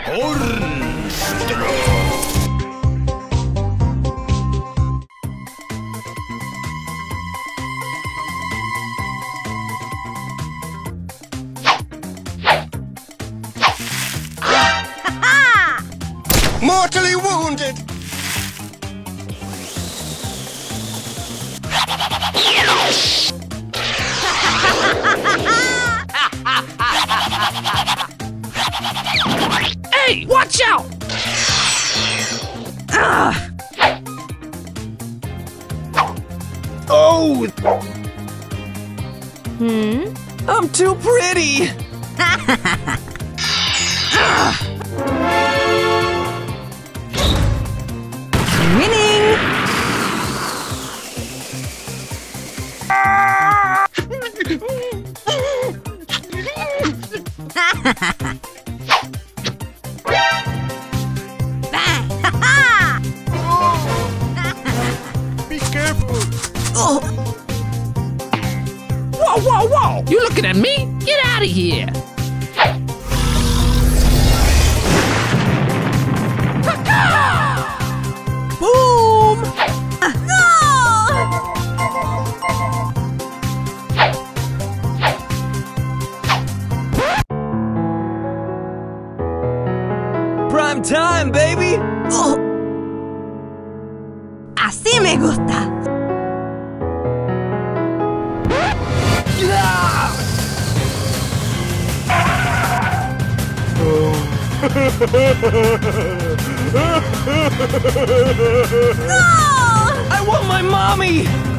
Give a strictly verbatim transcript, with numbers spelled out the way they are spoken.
Hornstromp. Mortally wounded! Hey, watch out! Ah. Oh! Hmm? I'm too pretty! Ah. Winning! Be careful! Oh. Whoa, whoa, whoa! You looking at me? Get out of here! Boom! Ah, no! Prime time, baby! Oh. Así me gusta. No! I want my mommy!